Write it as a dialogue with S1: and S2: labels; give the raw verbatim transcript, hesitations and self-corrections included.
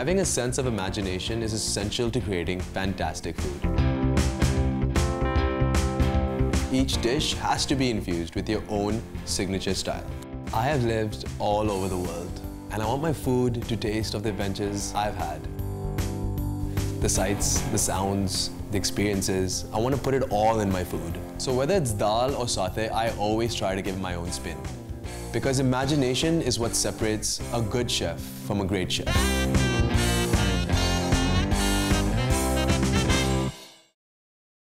S1: Having a sense of imagination is essential to creating fantastic food. Each dish has to be infused with your own signature style. I have lived all over the world, and I want my food to taste of the adventures I've had. The sights, the sounds, the experiences, I want to put it all in my food. So whether it's dal or satay, I always try to give my own spin. Because imagination is what separates a good chef from a great chef.